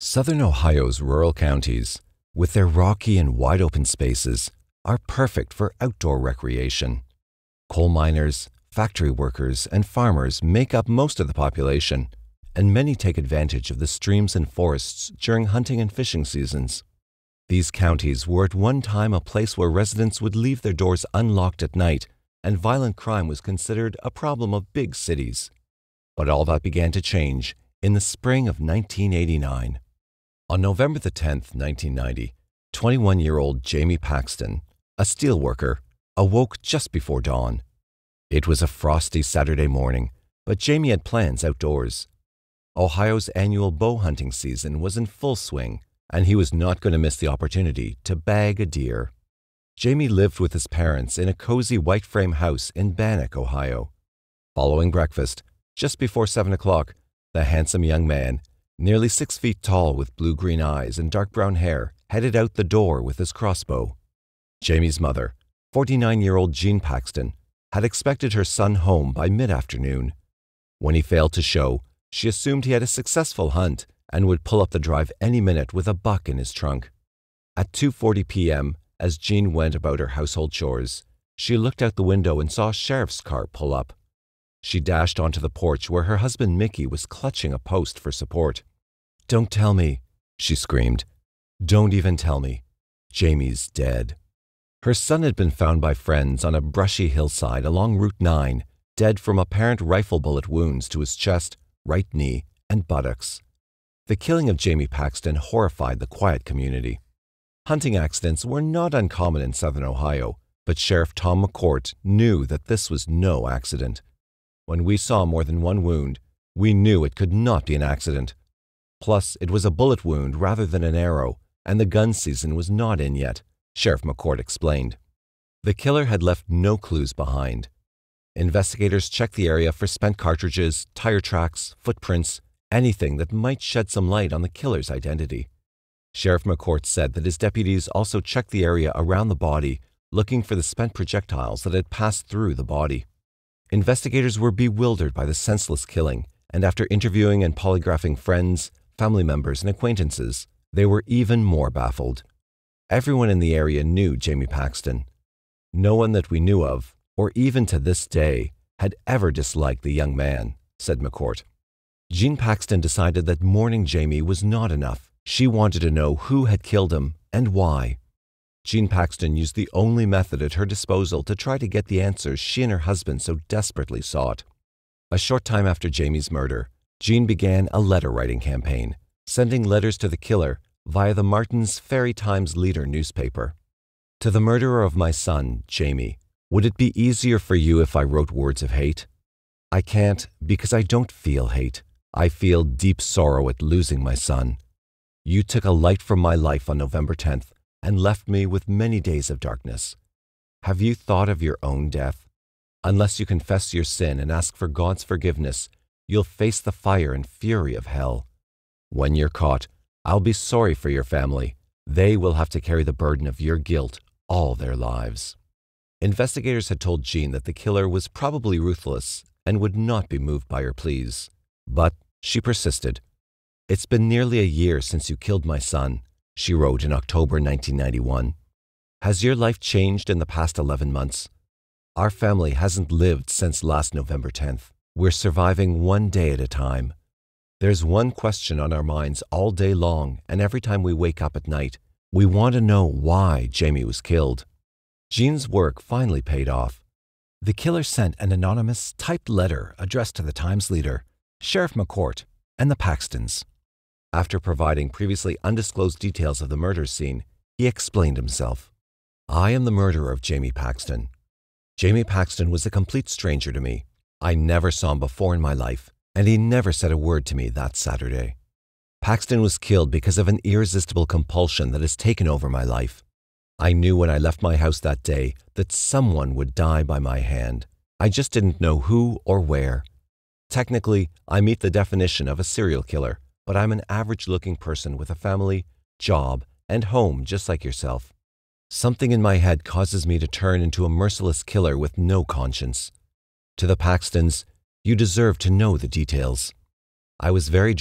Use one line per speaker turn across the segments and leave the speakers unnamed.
Southern Ohio's rural counties, with their rocky and wide-open spaces, are perfect for outdoor recreation. Coal miners, factory workers, and farmers make up most of the population, and many take advantage of the streams and forests during hunting and fishing seasons. These counties were at one time a place where residents would leave their doors unlocked at night, and violent crime was considered a problem of big cities. But all that began to change in the spring of 1989. On November the 10th, 1990, 21-year-old Jamie Paxton, a steelworker, awoke just before dawn. It was a frosty Saturday morning, but Jamie had plans outdoors. Ohio's annual bow hunting season was in full swing, and he was not going to miss the opportunity to bag a deer. Jamie lived with his parents in a cozy white-frame house in Bannock, Ohio. Following breakfast, just before 7 o'clock, the handsome young man, nearly 6 feet tall with blue-green eyes and dark brown hair, headed out the door with his crossbow. Jamie's mother, 49-year-old Jean Paxton, had expected her son home by mid-afternoon. When he failed to show, she assumed he had a successful hunt and would pull up the drive any minute with a buck in his trunk. At 2:40 p.m., as Jean went about her household chores, she looked out the window and saw a sheriff's car pull up. She dashed onto the porch where her husband Mickey was clutching a post for support. "Don't tell me," she screamed. "Don't even tell me. Jamie's dead." Her son had been found by friends on a brushy hillside along Route 9, dead from apparent rifle bullet wounds to his chest, right knee, and buttocks. The killing of Jamie Paxton horrified the quiet community. Hunting accidents were not uncommon in southern Ohio, but Sheriff Tom McCourt knew that this was no accident. When we saw more than one wound, we knew it could not be an accident. Plus, it was a bullet wound rather than an arrow, and the gun season was not in yet, Sheriff McCourt explained. The killer had left no clues behind. Investigators checked the area for spent cartridges, tire tracks, footprints, anything that might shed some light on the killer's identity. Sheriff McCourt said that his deputies also checked the area around the body, looking for the spent projectiles that had passed through the body. Investigators were bewildered by the senseless killing, and after interviewing and polygraphing friends, family members, and acquaintances, they were even more baffled. Everyone in the area knew Jamie Paxton. No one that we knew of, or even to this day, had ever disliked the young man, said McCourt. Jean Paxton decided that mourning Jamie was not enough. She wanted to know who had killed him and why. Jean Paxton used the only method at her disposal to try to get the answers she and her husband so desperately sought. A short time after Jamie's murder, Jean began a letter-writing campaign, sending letters to the killer via the Martin's Ferry Times Leader newspaper. "To the murderer of my son, Jamie, would it be easier for you if I wrote words of hate? I can't because I don't feel hate. I feel deep sorrow at losing my son. You took a light from my life on November 10th and left me with many days of darkness. Have you thought of your own death? Unless you confess your sin and ask for God's forgiveness, you'll face the fire and fury of hell. When you're caught, I'll be sorry for your family. They will have to carry the burden of your guilt all their lives." Investigators had told Jean that the killer was probably ruthless and would not be moved by her pleas. But she persisted. "It's been nearly a year since you killed my son," she wrote in October 1991. "Has your life changed in the past 11 months? Our family hasn't lived since last November 10th. We're surviving one day at a time. There's one question on our minds all day long, and every time we wake up at night, we want to know why Jamie was killed." Jean's work finally paid off. The killer sent an anonymous, typed letter addressed to the Times Leader, Sheriff McCourt, and the Paxtons. After providing previously undisclosed details of the murder scene, he explained himself. "I am the murderer of Jamie Paxton. Jamie Paxton was a complete stranger to me. I never saw him before in my life, and he never said a word to me that Saturday. Paxton was killed because of an irresistible compulsion that has taken over my life. I knew when I left my house that day that someone would die by my hand. I just didn't know who or where. Technically, I meet the definition of a serial killer, but I'm an average-looking person with a family, job, and home just like yourself. Something in my head causes me to turn into a merciless killer with no conscience. To the Paxtons, you deserve to know the details. I was very drunk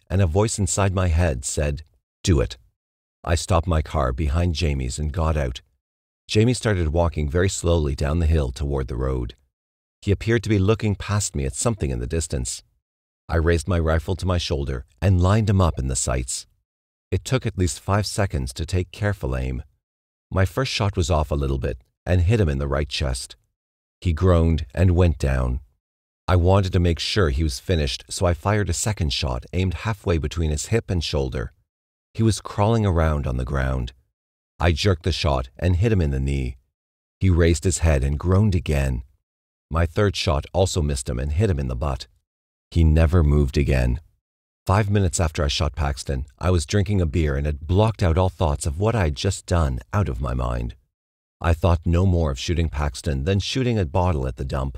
and a voice inside my head said, "Do it." I stopped my car behind Jamie's and got out. Jamie started walking very slowly down the hill toward the road. He appeared to be looking past me at something in the distance. I raised my rifle to my shoulder and lined him up in the sights. It took at least 5 seconds to take careful aim. My first shot was off a little bit and hit him in the right chest. He groaned and went down. I wanted to make sure he was finished, so I fired a second shot aimed halfway between his hip and shoulder. He was crawling around on the ground. I jerked the shot and hit him in the knee. He raised his head and groaned again. My third shot also missed him and hit him in the butt. He never moved again. 5 minutes after I shot Paxton, I was drinking a beer and had blocked out all thoughts of what I had just done out of my mind. I thought no more of shooting Paxton than shooting a bottle at the dump.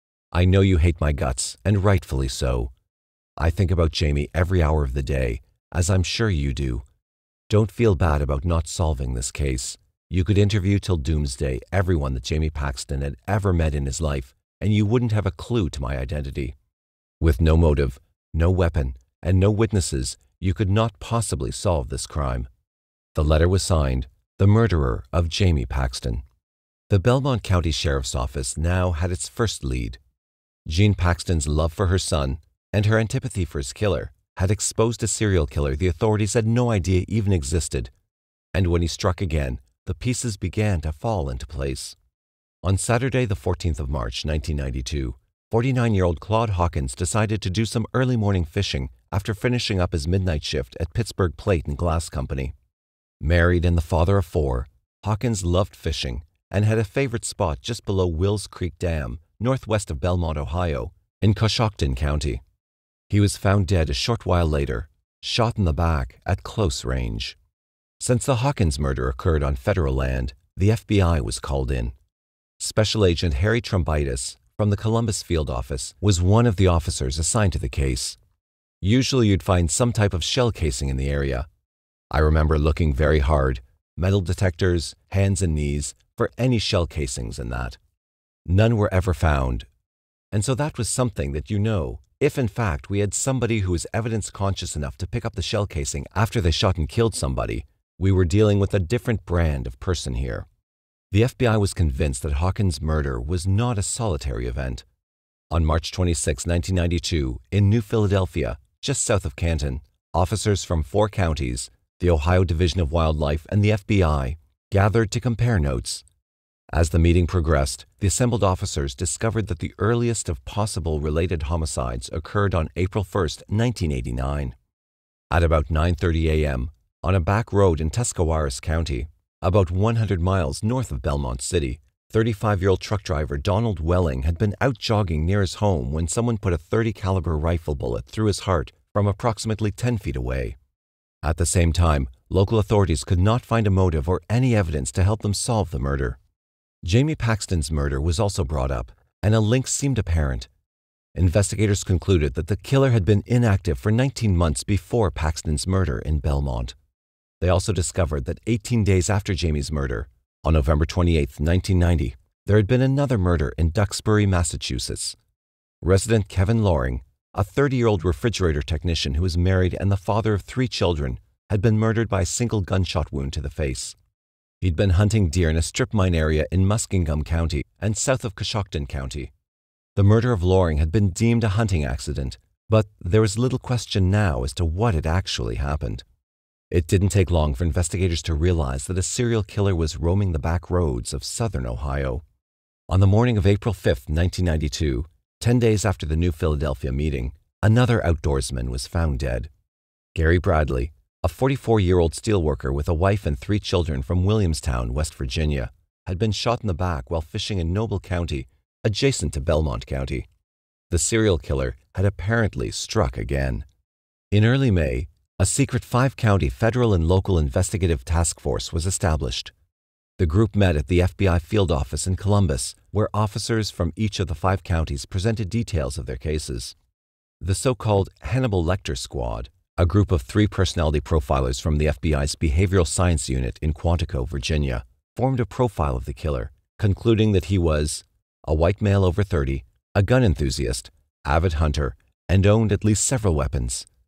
I know you hate my guts, and rightfully so. I think about Jamie every hour of the day, as I'm sure you do. Don't feel bad about not solving this case. You could interview till doomsday everyone that Jamie Paxton had ever met in his life, and you wouldn't have a clue to my identity. With no motive, no weapon, and no witnesses, you could not possibly solve this crime. The letter was signed, "The Murderer of Jamie Paxton." The Belmont County Sheriff's Office now had its first lead. Jean Paxton's love for her son and her antipathy for his killer had exposed a serial killer the authorities had no idea even existed, and when he struck again, the pieces began to fall into place. On Saturday, the 14th of March, 1992, 49-year-old Claude Hawkins decided to do some early morning fishing after finishing up his midnight shift at Pittsburgh Plate and Glass Company. Married and the father of 4, Hawkins loved fishing and had a favorite spot just below Wills Creek Dam, northwest of Belmont, Ohio, in Coshocton County. He was found dead a short while later, shot in the back at close range. Since the Hawkins murder occurred on federal land, the FBI was called in. Special Agent Harry Trombitis from the Columbus Field Office was one of the officers assigned to the case. Usually you'd find some type of shell casing in the area. I remember looking very hard, metal detectors, hands and knees, for any shell casings in that. None were ever found, and so that was something that if in fact we had somebody who was evidence conscious enough to pick up the shell casing after they shot and killed somebody, we were dealing with a different brand of person here. The FBI was convinced that Hawkins' murder was not a solitary event. On March 26, 1992, in New Philadelphia, just south of Canton, officers from 4 counties, the Ohio Division of Wildlife and the FBI, gathered to compare notes. As the meeting progressed, the assembled officers discovered that the earliest of possible related homicides occurred on April 1, 1989. At about 9:30 a.m., on a back road in Tuscarawas County, about 100 miles north of Belmont City, 35-year-old truck driver Donald Welling had been out jogging near his home when someone put a .30 caliber rifle bullet through his heart from approximately 10 feet away. At the same time, local authorities could not find a motive or any evidence to help them solve the murder. Jamie Paxton's murder was also brought up, and a link seemed apparent. Investigators concluded that the killer had been inactive for 19 months before Paxton's murder in Belmont. They also discovered that 18 days after Jamie's murder, on November 28, 1990, there had been another murder in Duxbury, Massachusetts. Resident Kevin Loring, a 30-year-old refrigerator technician who was married and the father of 3 children, had been murdered by a single gunshot wound to the face. He'd been hunting deer in a strip mine area in Muskingum County and south of Coshocton County. The murder of Loring had been deemed a hunting accident, but there was little question now as to what had actually happened. It didn't take long for investigators to realize that a serial killer was roaming the back roads of southern Ohio. On the morning of April 5, 1992, 10 days after the New Philadelphia meeting, another outdoorsman was found dead. Gary Bradley, a 44-year-old steelworker with a wife and 3 children from Williamstown, West Virginia, had been shot in the back while fishing in Noble County, adjacent to Belmont County. The serial killer had apparently struck again. In early May, a secret 5-county federal and local investigative task force was established. The group met at the FBI field office in Columbus, where officers from each of the 5 counties presented details of their cases. The so-called Hannibal Lecter Squad, a group of 3 personality profilers from the FBI's Behavioral Science Unit in Quantico, Virginia, formed a profile of the killer, concluding that he was a white male over 30, a gun enthusiast, avid hunter, and owned at least several weapons.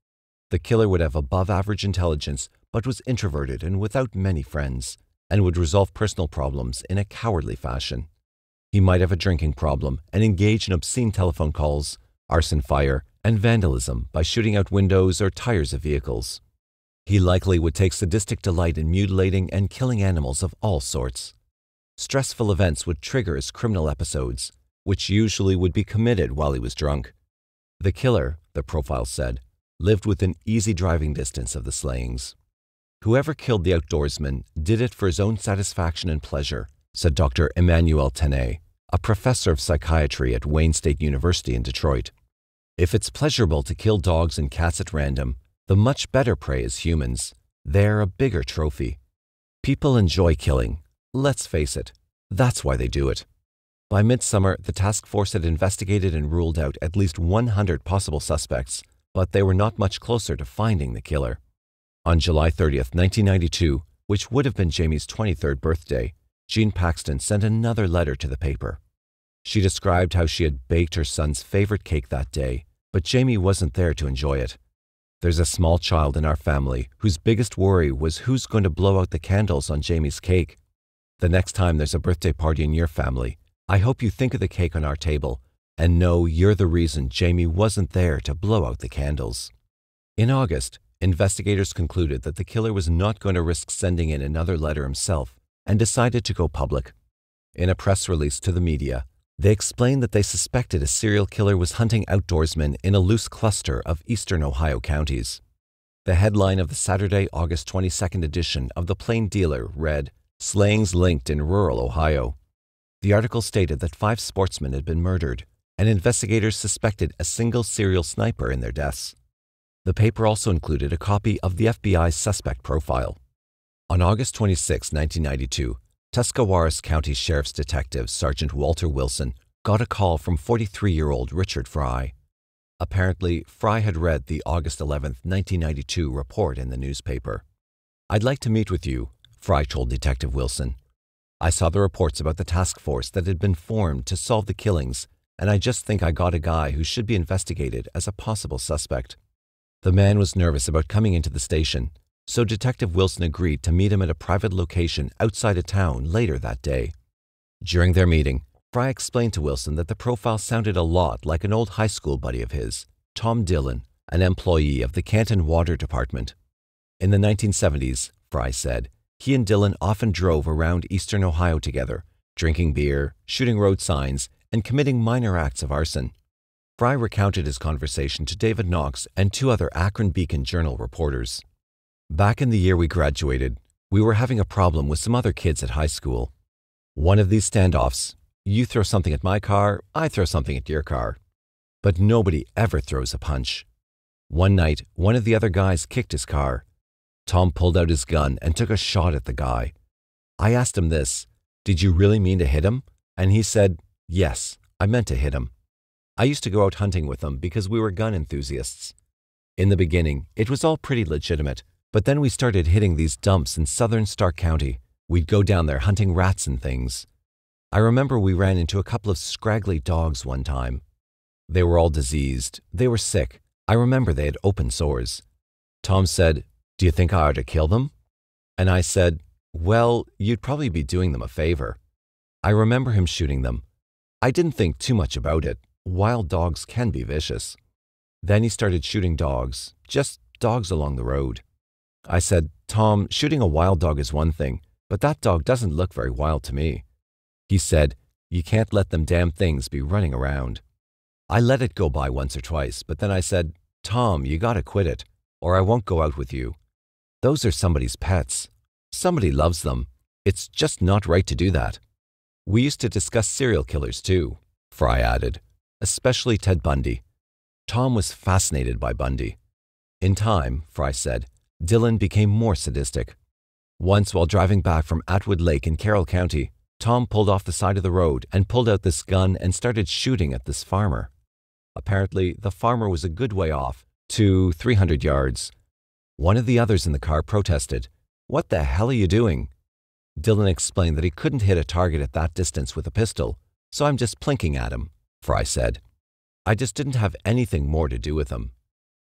The killer would have above-average intelligence, but was introverted and without many friends, and would resolve personal problems in a cowardly fashion. He might have a drinking problem and engage in obscene telephone calls, arson fire, and vandalism by shooting out windows or tires of vehicles. He likely would take sadistic delight in mutilating and killing animals of all sorts. Stressful events would trigger his criminal episodes, which usually would be committed while he was drunk. The killer, the profile said, lived within easy driving distance of the slayings. Whoever killed the outdoorsman did it for his own satisfaction and pleasure, said Dr. Emmanuel Tenay, a professor of psychiatry at Wayne State University in Detroit. If it's pleasurable to kill dogs and cats at random, the much better prey is humans. They're a bigger trophy. People enjoy killing. Let's face it, that's why they do it. By midsummer, the task force had investigated and ruled out at least 100 possible suspects, but they were not much closer to finding the killer. On July 30th, 1992, which would have been Jamie's 23rd birthday, Jean Paxton sent another letter to the paper. She described how she had baked her son's favorite cake that day, but Jamie wasn't there to enjoy it. There's a small child in our family whose biggest worry was who's going to blow out the candles on Jamie's cake. The next time there's a birthday party in your family, I hope you think of the cake on our table and know you're the reason Jamie wasn't there to blow out the candles. In August, investigators concluded that the killer was not going to risk sending in another letter himself and decided to go public. In a press release to the media, they explained that they suspected a serial killer was hunting outdoorsmen in a loose cluster of eastern Ohio counties. The headline of the Saturday, August 22nd edition of the Plain Dealer read, "Slayings linked in rural Ohio." The article stated that 5 sportsmen had been murdered, and investigators suspected a single serial sniper in their deaths. The paper also included a copy of the FBI's suspect profile. On August 26, 1992, Tuscarawas County Sheriff's Detective Sergeant Walter Wilson got a call from 43-year-old Richard Fry. Apparently, Fry had read the August 11, 1992 report in the newspaper. "I'd like to meet with you," Fry told Detective Wilson. "I saw the reports about the task force that had been formed to solve the killings, and I just think I got a guy who should be investigated as a possible suspect." The man was nervous about coming into the station, so Detective Wilson agreed to meet him at a private location outside of town later that day. During their meeting, Fry explained to Wilson that the profile sounded a lot like an old high school buddy of his, Tom Dillon, an employee of the Canton Water Department. In the 1970s, Fry said, he and Dillon often drove around eastern Ohio together, drinking beer, shooting road signs, and committing minor acts of arson. Fry recounted his conversation to David Knox and 2 other Akron Beacon Journal reporters. "Back in the year we graduated, we were having a problem with some other kids at high school. One of these standoffs, you throw something at my car, I throw something at your car. But nobody ever throws a punch. One night, one of the other guys kicked his car. Tom pulled out his gun and took a shot at the guy. I asked him this, 'Did you really mean to hit him?' And he said, 'Yes, I meant to hit him.' I used to go out hunting with him because we were gun enthusiasts. In the beginning, it was all pretty legitimate, but then we started hitting these dumps in southern Stark County. We'd go down there hunting rats and things. I remember we ran into a couple of scraggly dogs one time. They were all diseased. They were sick. I remember they had open sores. Tom said, 'Do you think I ought to kill them?' And I said, 'Well, you'd probably be doing them a favor.' I remember him shooting them. I didn't think too much about it. Wild dogs can be vicious. Then he started shooting dogs, just dogs along the road. I said, 'Tom, shooting a wild dog is one thing, but that dog doesn't look very wild to me.' He said, 'You can't let them damn things be running around.' I let it go by once or twice, but then I said, 'Tom, you gotta quit it, or I won't go out with you. Those are somebody's pets. Somebody loves them. It's just not right to do that.' We used to discuss serial killers too," Fry added, "especially Ted Bundy. Tom was fascinated by Bundy. In time, Fry said, Dillon became more sadistic. Once while driving back from Atwood Lake in Carroll County, Tom pulled off the side of the road and pulled out this gun and started shooting at this farmer. Apparently, the farmer was a good way off, 200-300 yards. One of the others in the car protested, 'What the hell are you doing?' Dillon explained that he couldn't hit a target at that distance with a pistol, so I'm just plinking at him, Fry said. I just didn't have anything more to do with him.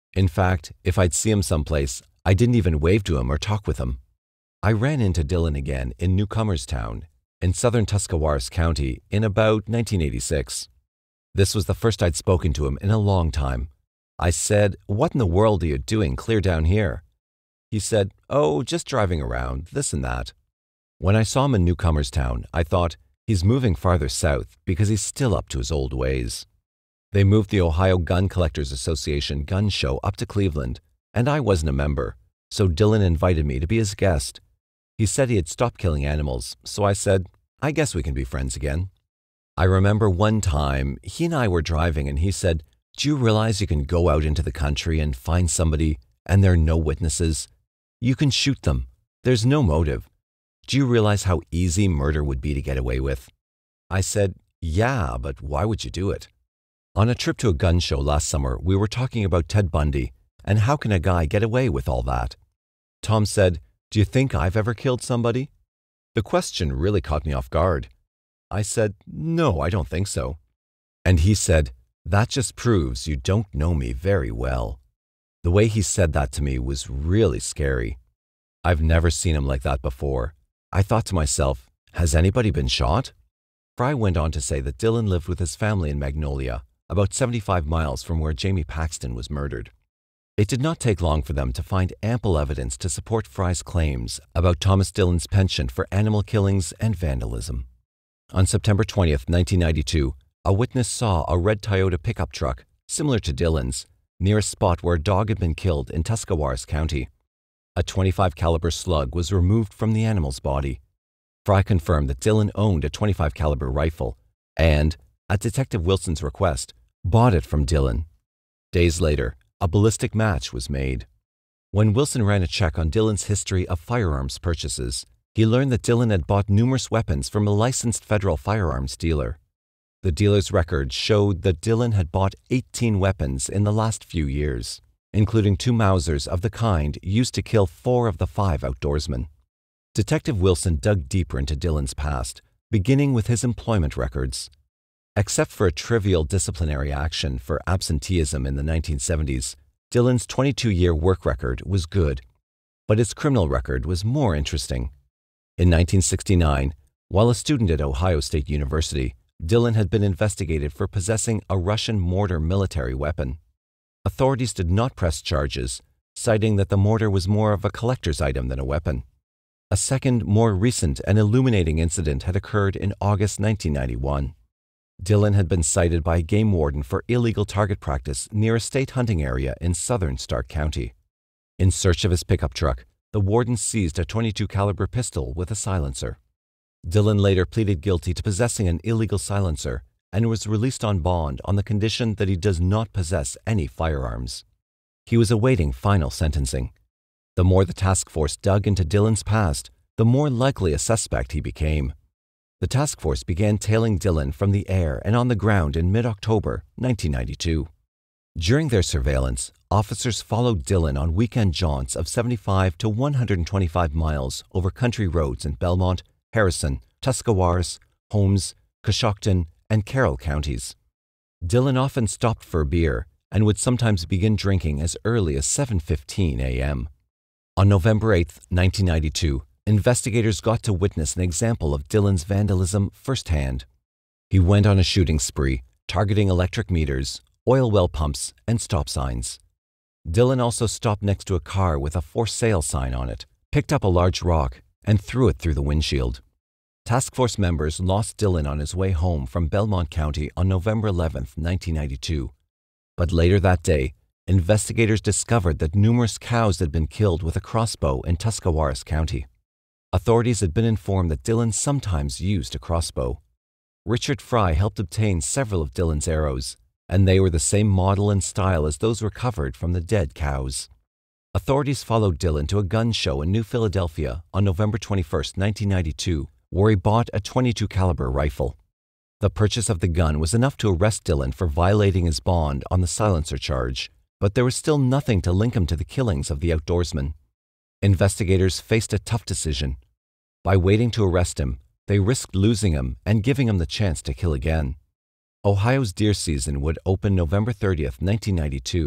In fact, if I'd see him someplace, I didn't even wave to him or talk with him. I ran into Dillon again in Newcomerstown, in southern Tuscarawas County, in about 1986. This was the first I'd spoken to him in a long time. I said, "What in the world are you doing clear down here?" He said, "Oh, just driving around, this and that." When I saw him in Newcomerstown, I thought, he's moving farther south because he's still up to his old ways. They moved the Ohio Gun Collectors Association gun show up to Cleveland, and I wasn't a member, so Dillon invited me to be his guest. He said he had stopped killing animals, so I said, "I guess we can be friends again." I remember one time, he and I were driving and he said, "Do you realize you can go out into the country and find somebody and there are no witnesses? You can shoot them. There's no motive. Do you realize how easy murder would be to get away with?" I said, "Yeah, but why would you do it?" On a trip to a gun show last summer, we were talking about Ted Bundy and how can a guy get away with all that. Tom said, "Do you think I've ever killed somebody?" The question really caught me off guard. I said, "No, I don't think so." And he said, "That just proves you don't know me very well." The way he said that to me was really scary. I've never seen him like that before. I thought to myself, has anybody been shot? Fry went on to say that Dillon lived with his family in Magnolia, about 75 miles from where Jamie Paxton was murdered. It did not take long for them to find ample evidence to support Fry's claims about Thomas Dillon's penchant for animal killings and vandalism. On September 20th, 1992, a witness saw a red Toyota pickup truck, similar to Dillon's, near a spot where a dog had been killed in Tuscarawas County. A .25 caliber slug was removed from the animal's body. Fry confirmed that Dillon owned a .25 caliber rifle and, at Detective Wilson's request, bought it from Dillon. Days later, a ballistic match was made. When Wilson ran a check on Dillon's history of firearms purchases, he learned that Dillon had bought numerous weapons from a licensed federal firearms dealer. The dealer's records showed that Dillon had bought 18 weapons in the last few years, including 2 Mausers of the kind used to kill 4 of the 5 outdoorsmen. Detective Wilson dug deeper into Dillon's past, beginning with his employment records. Except for a trivial disciplinary action for absenteeism in the 1970s, Dillon's 22-year work record was good, but his criminal record was more interesting. In 1969, while a student at Ohio State University, Dillon had been investigated for possessing a Russian mortar military weapon. Authorities did not press charges, citing that the mortar was more of a collector's item than a weapon. A second, more recent and illuminating incident had occurred in August 1991. Dillon had been cited by a game warden for illegal target practice near a state hunting area in southern Stark County. In search of his pickup truck, the warden seized a .22 caliber pistol with a silencer. Dillon later pleaded guilty to possessing an illegal silencer and was released on bond on the condition that he does not possess any firearms. He was awaiting final sentencing. The more the task force dug into Dillon's past, the more likely a suspect he became. The task force began tailing Dillon from the air and on the ground in mid-October 1992. During their surveillance, officers followed Dillon on weekend jaunts of 75 to 125 miles over country roads in Belmont, Harrison, Tuscarawas, Holmes, Coshocton, and Carroll counties. Dillon often stopped for a beer and would sometimes begin drinking as early as 7:15 a.m. On November 8, 1992, investigators got to witness an example of Dillon's vandalism firsthand. He went on a shooting spree, targeting electric meters, oil well pumps, and stop signs. Dillon also stopped next to a car with a for sale sign on it, picked up a large rock, and threw it through the windshield. Task force members lost Dillon on his way home from Belmont County on November 11, 1992. But later that day, investigators discovered that numerous cows had been killed with a crossbow in Tuscarawas County. Authorities had been informed that Dillon sometimes used a crossbow. Richard Fry helped obtain several of Dillon's arrows, and they were the same model and style as those recovered from the dead cows. Authorities followed Dillon to a gun show in New Philadelphia on November 21, 1992, where he bought a .22 caliber rifle. The purchase of the gun was enough to arrest Dillon for violating his bond on the silencer charge, but there was still nothing to link him to the killings of the outdoorsmen. Investigators faced a tough decision. By waiting to arrest him, they risked losing him and giving him the chance to kill again. Ohio's deer season would open November 30, 1992,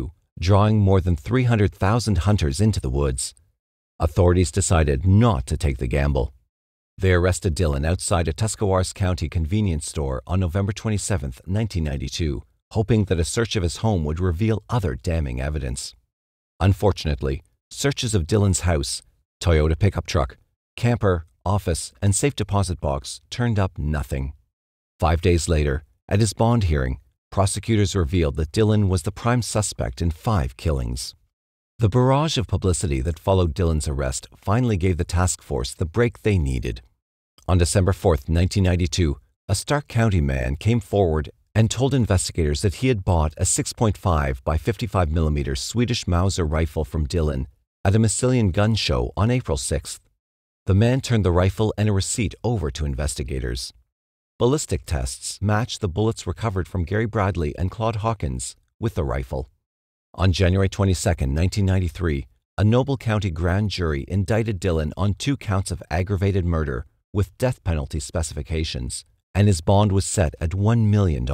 drawing more than 300,000 hunters into the woods. Authorities decided not to take the gamble. They arrested Dillon outside a Tuscarawas County convenience store on November 27, 1992, hoping that a search of his home would reveal other damning evidence. Unfortunately, searches of Dillon's house, Toyota pickup truck, camper, office, and safe deposit box turned up nothing. 5 days later, at his bond hearing, prosecutors revealed that Dillon was the prime suspect in 5 killings. The barrage of publicity that followed Dillon's arrest finally gave the task force the break they needed. On December 4, 1992, a Stark County man came forward and told investigators that he had bought a 6.5 by 55mm Swedish Mauser rifle from Dillon at a Massilian gun show on April 6th. The man turned the rifle and a receipt over to investigators. Ballistic tests matched the bullets recovered from Gary Bradley and Claude Hawkins with the rifle. On January 22, 1993, a Noble County grand jury indicted Dillon on 2 counts of aggravated murder with death penalty specifications, and his bond was set at $1 million.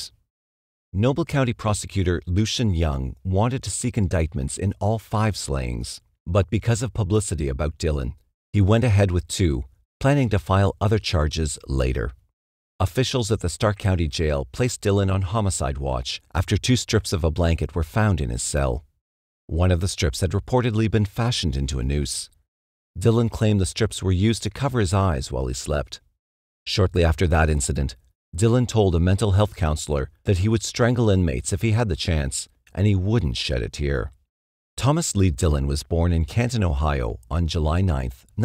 Noble County prosecutor Lucian Young wanted to seek indictments in all 5 slayings, but because of publicity about Dillon, he went ahead with 2, planning to file other charges later. Officials at the Stark County Jail placed Dillon on homicide watch after 2 strips of a blanket were found in his cell. One of the strips had reportedly been fashioned into a noose. Dillon claimed the strips were used to cover his eyes while he slept. Shortly after that incident, Dillon told a mental health counselor that he would strangle inmates if he had the chance, and he wouldn't shed a tear. Thomas Lee Dillon was born in Canton, Ohio on July 9,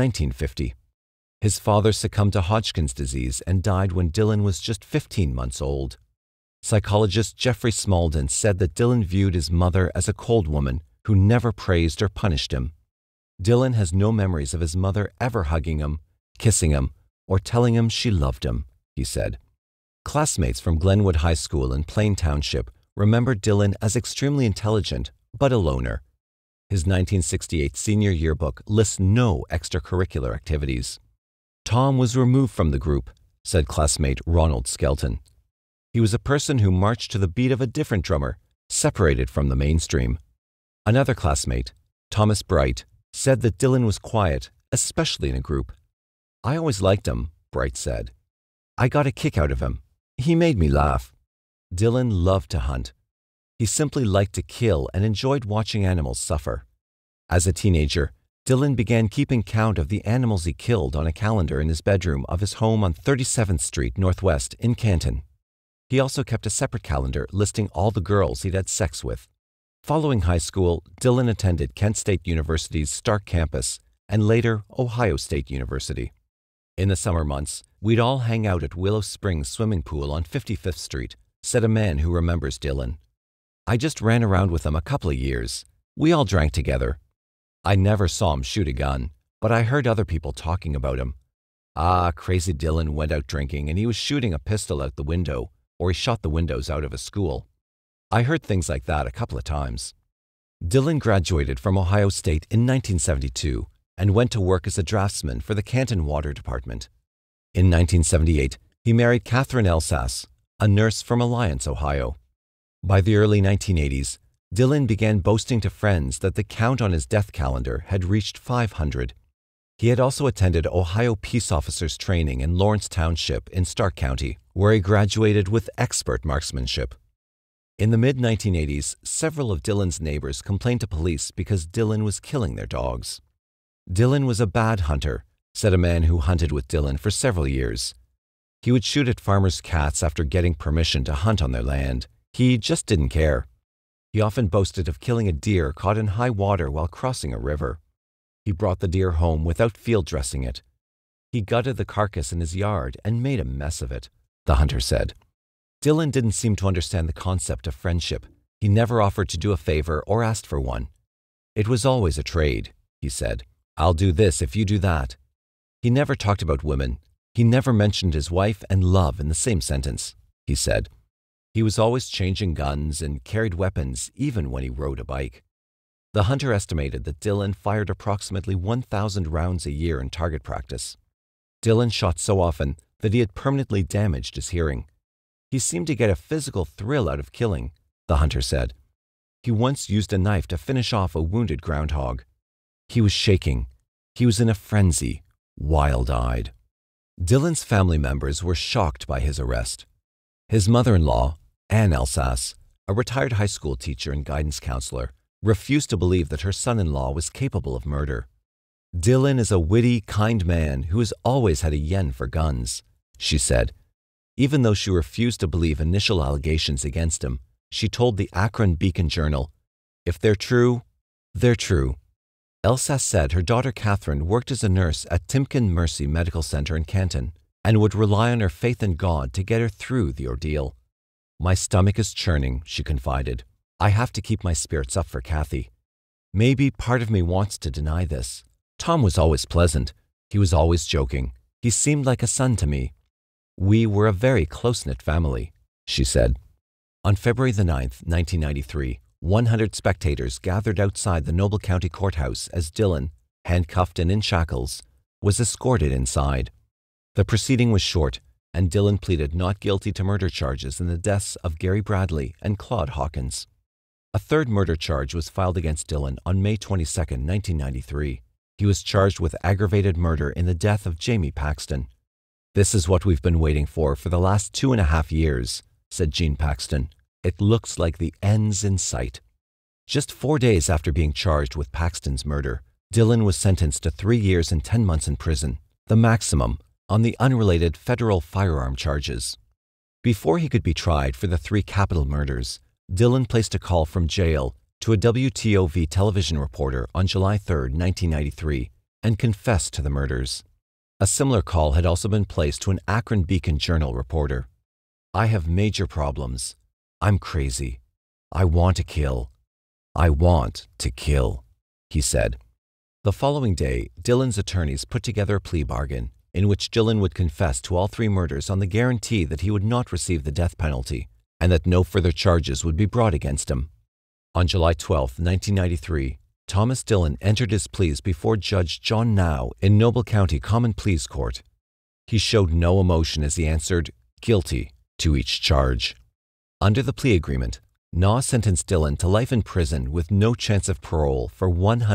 1950. His father succumbed to Hodgkin's disease and died when Dillon was just 15 months old. Psychologist Jeffrey Smalden said that Dillon viewed his mother as a cold woman who never praised or punished him. Dillon has no memories of his mother ever hugging him, kissing him, or telling him she loved him, he said. Classmates from Glenwood High School in Plain Township remembered Dillon as extremely intelligent, but a loner. His 1968 senior yearbook lists no extracurricular activities. Tom was removed from the group, said classmate Ronald Skelton. He was a person who marched to the beat of a different drummer, separated from the mainstream. Another classmate, Thomas Bright, said that Dillon was quiet, especially in a group. I always liked him, Bright said. I got a kick out of him. He made me laugh. Dillon loved to hunt. He simply liked to kill and enjoyed watching animals suffer. As a teenager, Dillon began keeping count of the animals he killed on a calendar in his bedroom of his home on 37th Street Northwest in Canton. He also kept a separate calendar listing all the girls he'd had sex with. Following high school, Dillon attended Kent State University's Stark campus and later Ohio State University. In the summer months, we'd all hang out at Willow Springs swimming pool on 55th Street, said a man who remembers Dillon. I just ran around with him a couple of years. We all drank together. I never saw him shoot a gun, but I heard other people talking about him. Crazy Dillon went out drinking and he was shooting a pistol out the window, or he shot the windows out of a school. I heard things like that a couple of times. Dillon graduated from Ohio State in 1972 and went to work as a draftsman for the Canton Water Department. In 1978, he married Catherine Elsass, a nurse from Alliance, Ohio. By the early 1980s, Dillon began boasting to friends that the count on his death calendar had reached 500. He had also attended Ohio Peace Officers Training in Lawrence Township in Stark County, where he graduated with expert marksmanship. In the mid-1980s, several of Dillon's neighbors complained to police because Dillon was killing their dogs. Dillon was a bad hunter, said a man who hunted with Dillon for several years. He would shoot at farmers' cats after getting permission to hunt on their land. He just didn't care. He often boasted of killing a deer caught in high water while crossing a river. He brought the deer home without field dressing it. He gutted the carcass in his yard and made a mess of it, the hunter said. Dillon didn't seem to understand the concept of friendship. He never offered to do a favor or asked for one. It was always a trade, he said. I'll do this if you do that. He never talked about women. He never mentioned his wife and love in the same sentence, he said. He was always changing guns and carried weapons even when he rode a bike. The hunter estimated that Dillon fired approximately 1,000 rounds a year in target practice. Dillon shot so often that he had permanently damaged his hearing. He seemed to get a physical thrill out of killing, the hunter said. he once used a knife to finish off a wounded groundhog. He was shaking. He was in a frenzy, wild-eyed. Dillon's family members were shocked by his arrest. His mother-in-law, Anne Elsass, a retired high school teacher and guidance counselor, refused to believe that her son-in-law was capable of murder. "Dillon is a witty, kind man who has always had a yen for guns," she said. Even though she refused to believe initial allegations against him, she told the Akron Beacon-Journal, "If they're true, they're true." Elsass said her daughter Catherine worked as a nurse at Timken Mercy Medical Center in Canton and would rely on her faith in God to get her through the ordeal. "My stomach is churning," she confided. "I have to keep my spirits up for Kathy. Maybe part of me wants to deny this. Tom was always pleasant. He was always joking. He seemed like a son to me. We were a very close-knit family," she said. On February the 9th, 1993, 100 spectators gathered outside the Noble County Courthouse as Dillon, handcuffed and in shackles, was escorted inside. The proceeding was short, and Dillon pleaded not guilty to murder charges in the deaths of Gary Bradley and Claude Hawkins. A third murder charge was filed against Dillon on May 22, 1993. He was charged with aggravated murder in the death of Jamie Paxton. "This is what we've been waiting for the last 2.5 years, said Jean Paxton. "It looks like the end's in sight." Just 4 days after being charged with Paxton's murder, Dillon was sentenced to 3 years and 10 months in prison, the maximum, on the unrelated federal firearm charges. Before he could be tried for the 3 capital murders, Dillon placed a call from jail to a WTOV television reporter on July 3, 1993, and confessed to the murders. A similar call had also been placed to an Akron Beacon-Journal reporter. "I have major problems. I'm crazy. I want to kill. I want to kill," he said. The following day, Dillon's attorneys put together a plea bargain in which Dillon would confess to all 3 murders on the guarantee that he would not receive the death penalty and that no further charges would be brought against him. On July 12, 1993, Thomas Dillon entered his pleas before Judge John Now in Noble County Common Pleas Court. He showed no emotion as he answered "guilty" to each charge. Under the plea agreement, Naw sentenced Dillon to life in prison with no chance of parole for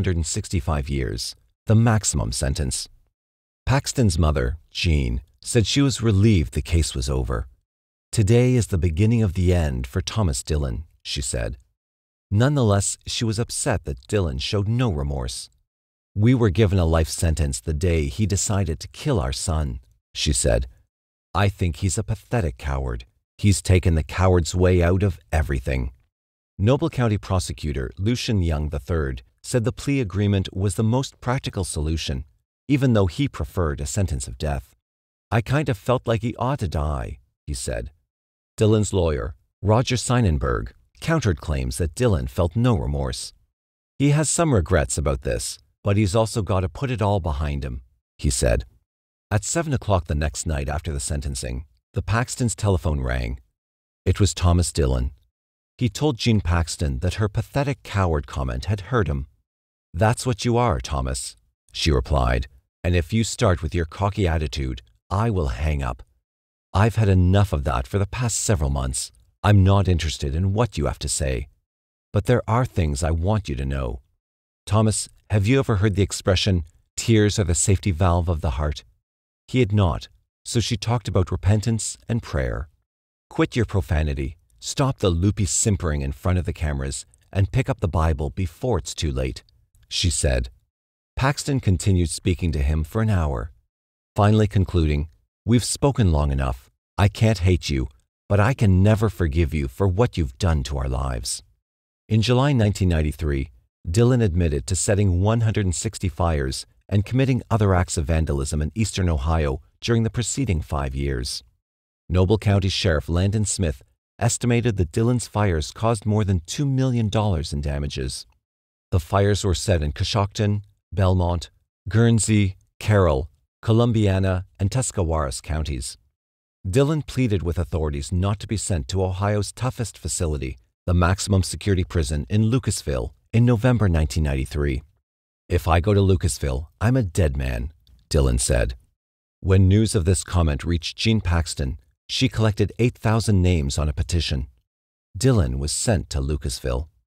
165 years, the maximum sentence. Paxton's mother, Jean, said she was relieved the case was over. "Today is the beginning of the end for Thomas Dillon," she said. Nonetheless, she was upset that Dillon showed no remorse. "We were given a life sentence the day he decided to kill our son," she said. "I think he's a pathetic coward. He's taken the coward's way out of everything." Noble County prosecutor Lucian Young III said the plea agreement was the most practical solution, even though he preferred a sentence of death. "I kind of felt like he ought to die," he said. Dillon's lawyer, Roger Seinenberg, countered claims that Dillon felt no remorse. "He has some regrets about this, but he's also got to put it all behind him," he said. At 7 o'clock the next night after the sentencing, the Paxtons' telephone rang. It was Thomas Dillon. He told Jean Paxton that her pathetic coward comment had hurt him. "That's what you are, Thomas," she replied, "and if you start with your cocky attitude, I will hang up. I've had enough of that for the past several months. I'm not interested in what you have to say. But there are things I want you to know. Thomas, have you ever heard the expression, 'tears are the safety valve of the heart'?" He had not, so she talked about repentance and prayer. "Quit your profanity, stop the loopy simpering in front of the cameras, and pick up the Bible before it's too late," she said. Paxton continued speaking to him for an hour, finally concluding, "We've spoken long enough. I can't hate you, but I can never forgive you for what you've done to our lives." In July 1993, Dillon admitted to setting 160 fires and committing other acts of vandalism in eastern Ohio during the preceding 5 years. Noble County Sheriff Landon Smith estimated that Dillon's fires caused more than $2 million in damages. The fires were set in Coshocton, Belmont, Guernsey, Carroll, Columbiana, and Tuscarawas counties. Dillon pleaded with authorities not to be sent to Ohio's toughest facility, the maximum security prison in Lucasville, in November 1993. "If I go to Lucasville, I'm a dead man," Dillon said. When news of this comment reached Jean Paxton, she collected 8,000 names on a petition. Dillon was sent to Lucasville.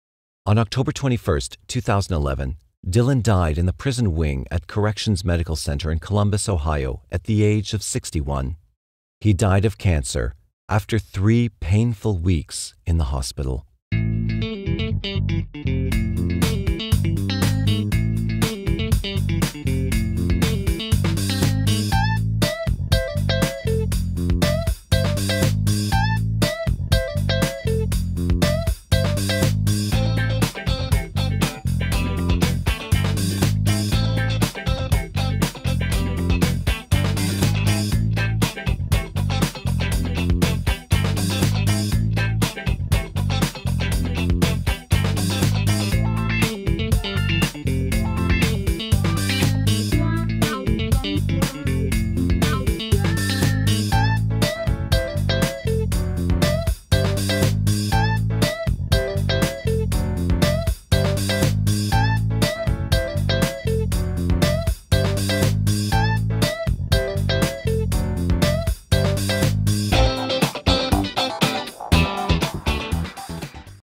On October 21, 2011, Dillon died in the prison wing at Corrections Medical Center in Columbus, Ohio, at the age of 61. He died of cancer after 3 painful weeks in the hospital.